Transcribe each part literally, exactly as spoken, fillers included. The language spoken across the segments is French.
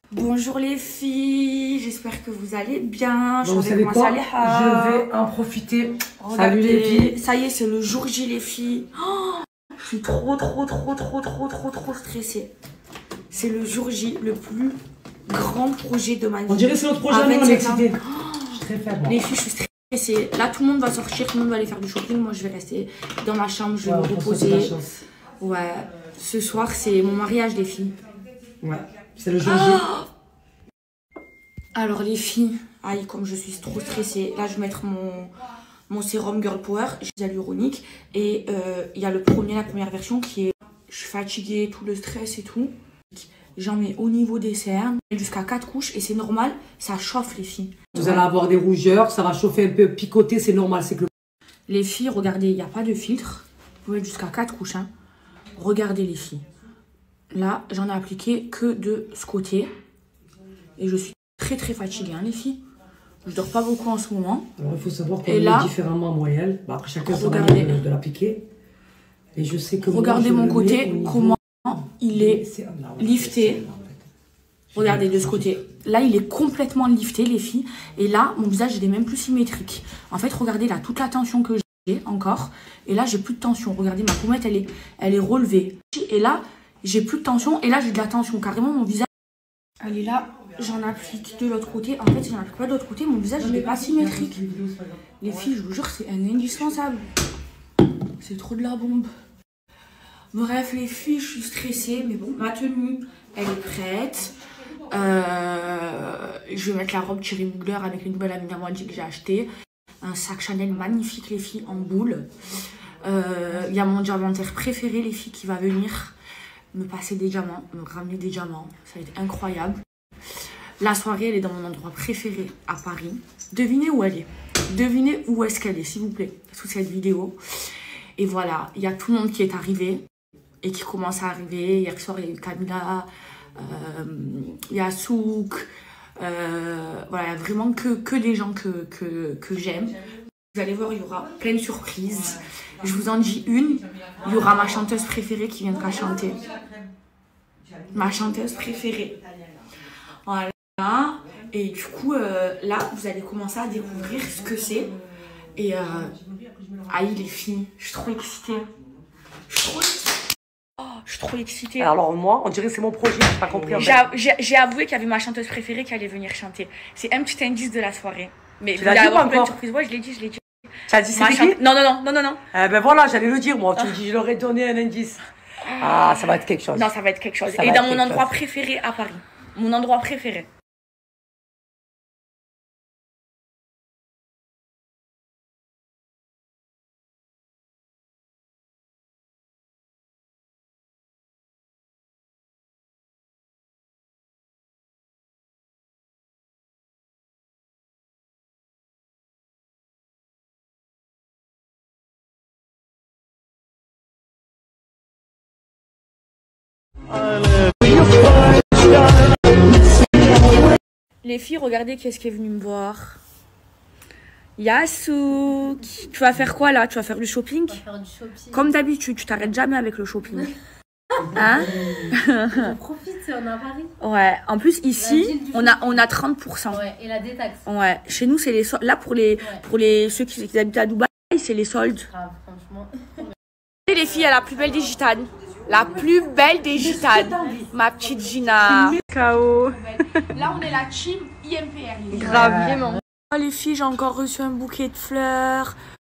Bonjour les filles, j'espère que vous allez bien. Bon, vous savez quoi? Je vais en profiter. Regardez, salut les filles. Ça y est, c'est le jour J les filles. Oh, je suis trop trop trop trop trop trop trop stressée. C'est le jour J, le plus grand projet de ma vie. On dirait que c'est notre projet, on est excité. Je suis très faible. Les filles, je suis stressée. Là, tout le monde va sortir, tout le monde va aller faire du shopping. Moi, je vais rester dans ma chambre, je vais ouais, me reposer. Ouais, ce soir, c'est mon mariage, les filles. Ouais, c'est le jour J. Oh, alors, les filles, aïe, comme je suis trop stressée. Là, je vais mettre mon, mon sérum Girl Power, hyaluronique. Et il euh, y a le premier, la première version qui est... Je suis fatiguée, tout le stress et tout. J'en mets au niveau des cernes, jusqu'à quatre couches. Et c'est normal, ça chauffe, les filles. Vous allez avoir des rougeurs, ça va chauffer un peu, picoter, c'est normal. C'est que le... Les filles, regardez, il n'y a pas de filtre. Vous pouvez mettre jusqu'à quatre couches. Hein. Regardez, les filles. Là, j'en ai appliqué que de ce côté. Et je suis très très fatiguée, hein, les filles. Je dors pas beaucoup en ce moment. Alors, il faut savoir qu'on est différemment moyenne. Bah, après, chacun sa manière de, de l'appliquer. Et je sais que regardez moi, mon côté, comment il est lifté. Regardez de ce côté. Là, il est complètement lifté, les filles. Et là, mon visage, il est même plus symétrique. En fait, regardez là, toute la tension que j'ai encore. Et là, j'ai plus de tension. Regardez, ma pommette, elle est, elle est relevée. Et là, j'ai plus de tension. Et là, j'ai de la tension. Carrément, mon visage... Allez, là, j'en applique de l'autre côté. En fait, si j'en applique pas de l'autre côté, mon visage, il n'est pas symétrique. Les filles, je vous jure, c'est un indispensable. C'est trop de la bombe. Bref, les filles, je suis stressée. Mais bon, ma tenue, elle est prête. Euh, je vais mettre la robe Thierry Mugler avec les nouvelles Amina Mouadji que j'ai acheté. Un sac Chanel magnifique, les filles, en boule. Il euh, y a mon diamantaire préféré, les filles, qui va venir me passer des diamants, me ramener des diamants. Ça va être incroyable. La soirée, elle est dans mon endroit préféré à Paris. Devinez où elle est. Devinez où est-ce qu'elle est, s'il vous plaît, sous cette vidéo. Et voilà, il y a tout le monde qui est arrivé et qui commence à arriver. Hier soir, il y a eu Camila, il euh, y a Souk. Euh, voilà, vraiment que, que des gens que, que, que j'aime. Vous allez voir, il y aura plein de surprises. Je vous en dis une. Il y aura ma chanteuse préférée qui viendra chanter. Ma chanteuse préférée. Voilà. Et du coup, euh, là, vous allez commencer à découvrir ce que c'est. Et euh, aïe, les filles, je suis trop excitée. Je suis trop excitée. Oh, je suis trop excitée. Alors moi, on dirait que c'est mon projet, j'ai pas compris. J'ai avoué qu'il y avait ma chanteuse préférée qui allait venir chanter. C'est un petit indice de la soirée. Mais tu l'as dit ou encore? Surprise. Ouais, je l'ai dit, je l'ai dit. Tu as dit c'est chante... Non, non, non, non, non, non. Eh ben voilà, j'allais le dire moi. Tu me dis, je leur ai donné un indice. Ah, ça va être quelque chose. Non, ça va être quelque chose. Ça Et dans mon endroit chose. préféré à Paris. Mon endroit préféré. Les filles, regardez qui est-ce qui est venu me voir. Yasouk. Tu vas faire quoi là? Tu vas faire du shopping? On va faire du shopping. Comme d'habitude, tu t'arrêtes jamais avec le shopping. Hein? On profite, on est à Paris. Ouais, en plus ici, on a, on a trente pour cent. Ouais, et la détaxe. Ouais, chez nous, c'est les soldes. Là, pour les, ouais. pour les ceux qui, qui habitent à Dubaï, c'est les soldes. Ah, franchement. Et les filles, à la plus belle des gitanes. La plus belle des gitanes. Ma petite Gina. K O. Là, on est la team I M P R. Grave, vraiment. Oh, les filles, j'ai encore reçu un bouquet de fleurs.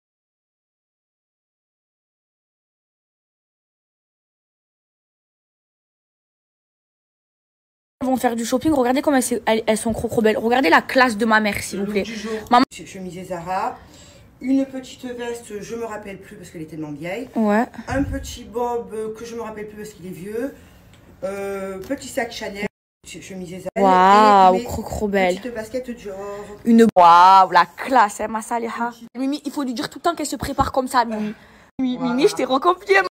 Elles vont faire du shopping. Regardez comme elles, elles, elles sont trop, trop belles. Regardez la classe de ma mère, s'il vous plaît. Maman... Chemise Zara. Une petite veste, je me rappelle plus parce qu'elle est tellement vieille. Ouais. Un petit bob que je me rappelle plus parce qu'il est vieux. Euh, petit sac Chanel. Chemise Zara. Waouh, trop trop belle. Petite basket Dior. Une waouh, la classe, hein, ma Saliha. Mimi, il faut lui dire tout le temps qu'elle se prépare comme ça, Mimi. Mimi, voilà. Mimi, je t'ai recopié.